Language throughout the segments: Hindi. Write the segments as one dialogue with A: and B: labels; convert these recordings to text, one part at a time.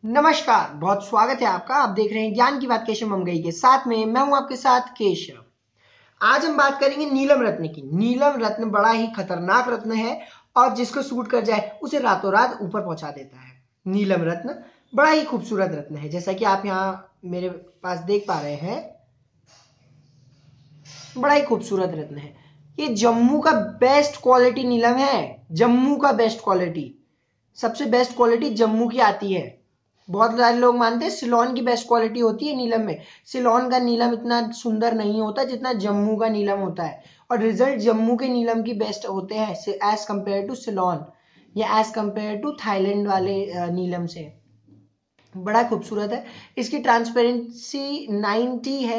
A: नमस्कार, बहुत स्वागत है आपका। आप देख रहे हैं ज्ञान की बात केशव ममगई के साथ में। मैं हूं आपके साथ केशव। आज हम बात करेंगे नीलम रत्न की। नीलम रत्न बड़ा ही खतरनाक रत्न है और जिसको सूट कर जाए उसे रातों रात ऊपर पहुंचा देता है। नीलम रत्न बड़ा ही खूबसूरत रत्न है, जैसा कि आप यहाँ मेरे पास देख पा रहे हैं। बड़ा ही खूबसूरत रत्न है। ये जम्मू का बेस्ट क्वालिटी नीलम है। जम्मू का बेस्ट क्वालिटी, सबसे बेस्ट क्वालिटी जम्मू की आती है। बहुत सारे लोग मानते हैं सिलोन की बेस्ट क्वालिटी होती है नीलम में। सिलोन का नीलम इतना सुंदर नहीं होता जितना जम्मू का नीलम होता है, और रिजल्ट जम्मू के नीलम की बेस्ट होते हैं एज कंपेयर टू सिलोन या एज कंपेयर टू थाईलैंड वाले नीलम से। बड़ा खूबसूरत है। इसकी ट्रांसपेरेंसी 90 है,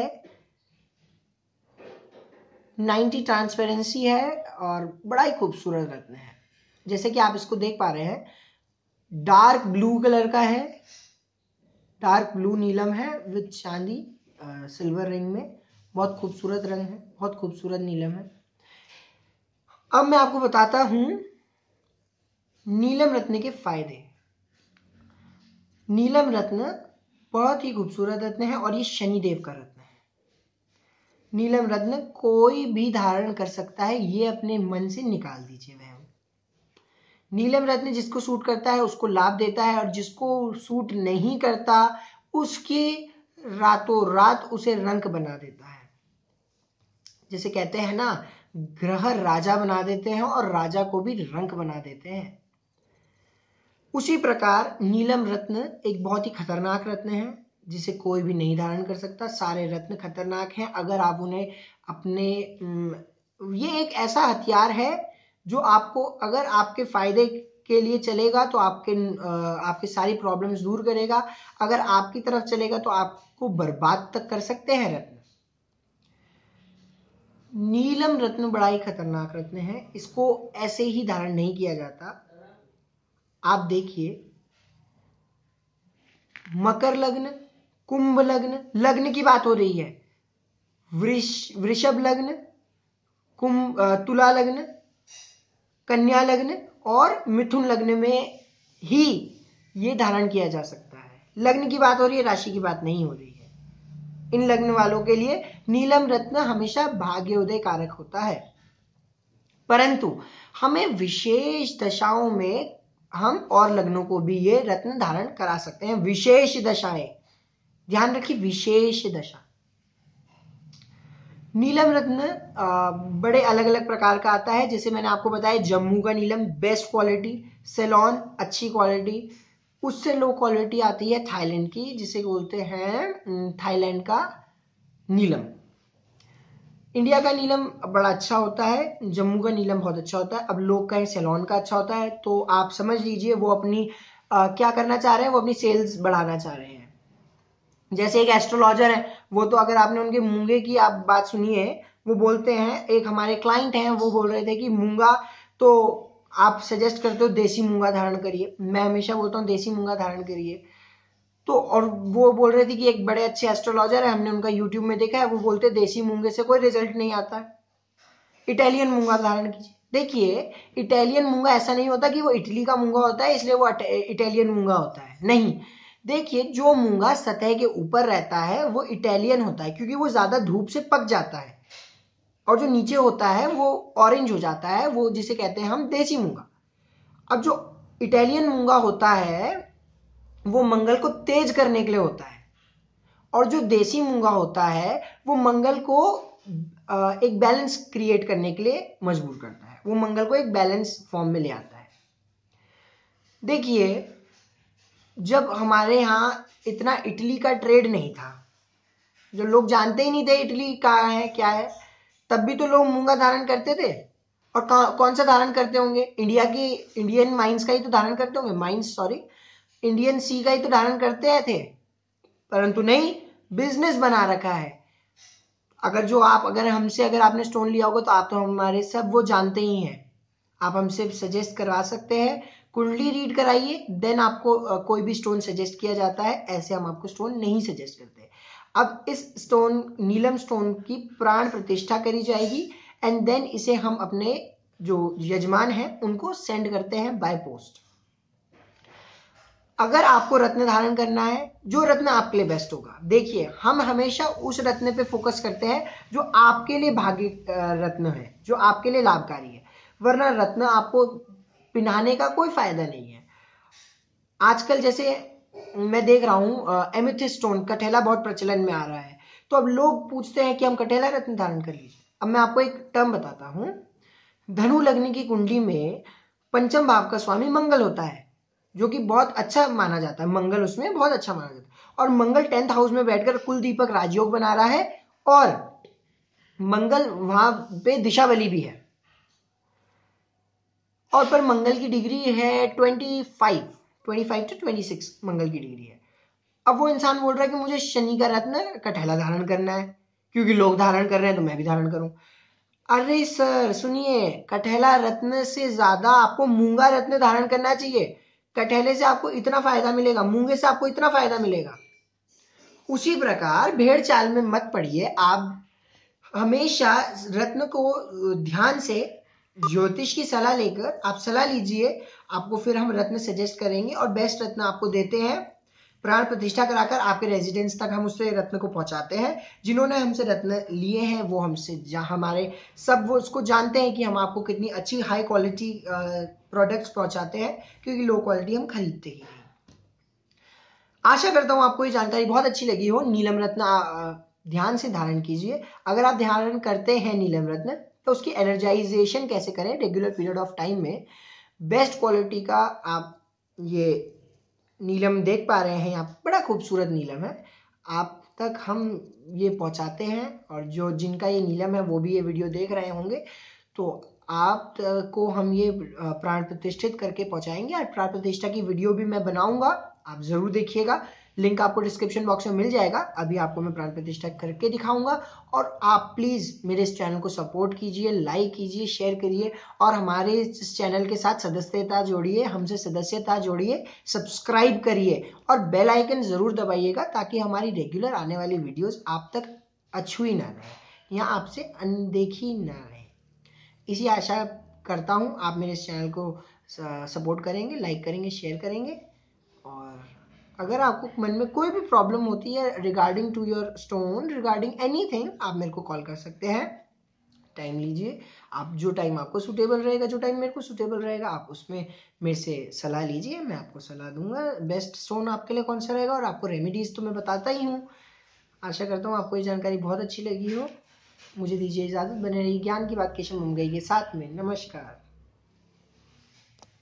A: 90 ट्रांसपेरेंसी है और बड़ा ही खूबसूरत रत्न है। जैसे कि आप इसको देख पा रहे हैं, डार्क ब्लू कलर का है। डार्क ब्लू नीलम है विद चांदी सिल्वर रिंग में। बहुत खूबसूरत रंग है, बहुत खूबसूरत नीलम है। अब मैं आपको बताता हूं नीलम रत्न के फायदे। नीलम रत्न बहुत ही खूबसूरत रत्न है और ये शनिदेव का रत्न है। नीलम रत्न कोई भी धारण कर सकता है, ये अपने मन से निकाल दीजिए वह। नीलम रत्न जिसको सूट करता है उसको लाभ देता है, और जिसको सूट नहीं करता उसके रातों रात उसे रंक बना देता है। जैसे कहते हैं ना, ग्रह राजा बना देते हैं और राजा को भी रंक बना देते हैं। उसी प्रकार नीलम रत्न एक बहुत ही खतरनाक रत्न है जिसे कोई भी नहीं धारण कर सकता। सारे रत्न खतरनाक हैं अगर आप उन्हें अपने ये एक ऐसा हथियार है जो आपको, अगर आपके फायदे के लिए चलेगा तो आपके सारी प्रॉब्लम्स दूर करेगा। अगर आपकी तरफ चलेगा तो आपको बर्बाद तक कर सकते हैं रत्न। नीलम रत्न बड़ा ही खतरनाक रत्न है, इसको ऐसे ही धारण नहीं किया जाता। आप देखिए, मकर लग्न, कुंभ लग्न, लग्न की बात हो रही है, वृषभ लग्न, तुला लग्न, कन्या लग्न और मिथुन लग्न में ही ये धारण किया जा सकता है। लग्न की बात हो रही है, राशि की बात नहीं हो रही है। इन लग्न वालों के लिए नीलम रत्न हमेशा भाग्योदय कारक होता है, परंतु हमें विशेष दशाओं में हम और लग्नों को भी ये रत्न धारण करा सकते हैं। विशेष दशाएं, ध्यान रखिए, विशेष दशा। नीलम रत्न बड़े अलग अलग प्रकार का आता है। जैसे मैंने आपको बताया, जम्मू का नीलम बेस्ट क्वालिटी, सेलोन अच्छी क्वालिटी, उससे लो क्वालिटी आती है थाईलैंड की, जिसे बोलते हैं थाईलैंड का नीलम। इंडिया का नीलम बड़ा अच्छा होता है, जम्मू का नीलम बहुत अच्छा होता है। अब लोग कहें सेलोन का अच्छा होता है, तो आप समझ लीजिए वो अपनी क्या करना चाह रहे हैं, वो अपनी सेल्स बढ़ाना चाह रहे हैं। जैसे एक एस्ट्रोलॉजर है, वो तो अगर आपने उनके मूंगे की आप बात सुनी है, वो बोलते हैं, एक हमारे क्लाइंट हैं वो बोल रहे थे कि मूंगा तो आप सजेस्ट करते हो देसी मूंगा धारण करिए। मैं हमेशा बोलता हूँ देसी मूंगा धारण करिए। तो और वो बोल रहे थे कि एक बड़े अच्छे एस्ट्रोलॉजर है, हमने उनका यूट्यूब में देखा है, वो बोलते देसी मूंगे से कोई रिजल्ट नहीं आता है, इटालियन मूंगा धारण कीजिए। देखिए, इटालियन मूंगा ऐसा नहीं होता कि वो इटली का मूंगा होता है इसलिए वो इटालियन मूंगा होता है, नहीं। देखिए, जो मूंगा सतह के ऊपर रहता है वो इटालियन होता है, क्योंकि वो ज्यादा धूप से पक जाता है, और जो नीचे होता है वो ऑरेंज हो जाता है, वो जिसे कहते हैं हम देसी मूंगा। अब जो इटालियन मूंगा होता है वो मंगल को तेज करने के लिए होता है, और जो देसी मूंगा होता है वो मंगल को एक बैलेंस क्रिएट करने के लिए मजबूर करता है, वो मंगल को एक बैलेंस फॉर्म में ले आता है। देखिए, जब हमारे यहाँ इतना इटली का ट्रेड नहीं था, जो लोग जानते ही नहीं थे इटली कहाँ है क्या है, तब भी तो लोग मूंगा धारण करते थे। और कौन सा धारण करते होंगे? इंडिया की इंडियन माइंस का ही तो धारण करते होंगे, माइंस सॉरी, इंडियन सी का ही तो धारण करते थे। परंतु नहीं, बिजनेस बना रखा है। अगर हमसे अगर आपने स्टोन लिया होगा तो आप तो हमारे सब वो जानते ही हैं। आप हमसे सजेस्ट करवा सकते हैं, कुंडली रीड कराइए, देन आपको कोई भी स्टोन सजेस्ट किया जाता है। ऐसे हम आपको स्टोन नहीं सजेस्ट करते। अब इस स्टोन, नीलम स्टोन की प्राण प्रतिष्ठा करी जाएगी, एंड देन इसे हम अपने जो यजमान हैं उनको सेंड करते हैं बाय पोस्ट। अगर आपको रत्न धारण करना है, जो रत्न आपके लिए बेस्ट होगा, देखिए हम हमेशा उस रत्न पे फोकस करते हैं जो आपके लिए भाग्य रत्न है, जो आपके लिए लाभकारी है, वरना रत्न आपको पिन्हाने का कोई फायदा नहीं है। आजकल जैसे मैं देख रहा हूँ एमेथिस्ट स्टोन, कठेला बहुत प्रचलन में आ रहा है, तो अब लोग पूछते हैं कि हम कठेला रत्न धारण कर लीजिए। अब मैं आपको एक टर्म बताता हूँ, धनु लग्न की कुंडली में पंचम भाव का स्वामी मंगल होता है, जो कि बहुत अच्छा माना जाता है, मंगल उसमें बहुत अच्छा माना जाता है, और मंगल 10th हाउस में बैठकर कुल दीपक राजयोग बना रहा है, और मंगल वहां पे दिशा बली भी है, और पर मंगल की डिग्री है 25 to 26 मंगल की डिग्री है। अब वो इंसान बोल रहा है कि मुझे शनि का रत्न कठेला धारण करना है, क्योंकि लोग धारण कर रहे हैं तो मैं भी धारण करूं। अरे सर सुनिए, कठेला रत्न से ज्यादा आपको मूंगा रत्न धारण करना चाहिए। कठेले से आपको इतना फायदा मिलेगा, मूंगे से आपको इतना फायदा मिलेगा। उसी प्रकार भेड़ चाल में मत पड़िए, आप हमेशा रत्न को ध्यान से ज्योतिष की सलाह लेकर आप सलाह लीजिए, आपको फिर हम रत्न सजेस्ट करेंगे और बेस्ट रत्न आपको देते हैं। प्राण प्रतिष्ठा कराकर आपके रेजिडेंस तक हम उससे रत्न को पहुंचाते हैं। जिन्होंने हमसे रत्न लिए हैं वो हमसे हमारे सब वो उसको जानते हैं कि हम आपको कितनी अच्छी हाई क्वालिटी प्रोडक्ट्स पहुंचाते हैं, क्योंकि लो क्वालिटी हम खरीदते ही नहीं। आशा करता हूं आपको ये जानकारी बहुत अच्छी लगी हो। नीलम रत्न ध्यान से धारण कीजिए। अगर आप धारण करते हैं नीलम रत्न, तो उसकी एनर्जाइजेशन कैसे करें रेगुलर पीरियड ऑफ टाइम में, बेस्ट क्वालिटी का आप ये नीलम देख पा रहे हैं यहाँ, बड़ा खूबसूरत नीलम है, आप तक हम ये पहुंचाते हैं, और जो जिनका ये नीलम है वो भी ये वीडियो देख रहे होंगे, तो आप को हम ये प्राण प्रतिष्ठित करके पहुंचाएंगे। और प्राण प्रतिष्ठा की वीडियो भी मैं बनाऊंगा, आप जरूर देखिएगा, लिंक आपको डिस्क्रिप्शन बॉक्स में मिल जाएगा। अभी आपको मैं प्राण प्रतिष्ठा करके दिखाऊंगा, और आप प्लीज मेरे इस चैनल को सपोर्ट कीजिए, लाइक कीजिए, शेयर करिए, और हमारे इस चैनल के साथ सदस्यता जोड़िए, हमसे सदस्यता जोड़िए, सब्सक्राइब करिए, और बेल आइकन जरूर दबाइएगा, ताकि हमारी रेगुलर आने वाली वीडियोस आप तक अछूई ना रहे या आपसे अनदेखी ना रहे। इसी आशा करता हूँ आप मेरे इस चैनल को सपोर्ट करेंगे, लाइक करेंगे, शेयर करेंगे। और अगर आपको मन में कोई भी प्रॉब्लम होती है regarding to your stone, regarding anything, आप मेरे को कॉल कर सकते हैं। टाइम लीजिए, आप जो टाइम आपको सूटेबल रहेगा, जो टाइम मेरे को सूटेबल रहेगा, आप उसमें मेरे से सलाह लीजिए, मैं आपको सलाह दूंगा बेस्ट स्टोन आपके लिए कौन सा रहेगा, और आपको रेमेडीज तो मैं बताता ही हूँ। आशा करता हूँ आपको ये जानकारी बहुत अच्छी लगी हो। मुझे दीजिए इजाजत, बने रहिए ज्ञान की बात केशव मुंगई के साथ में। नमस्कार।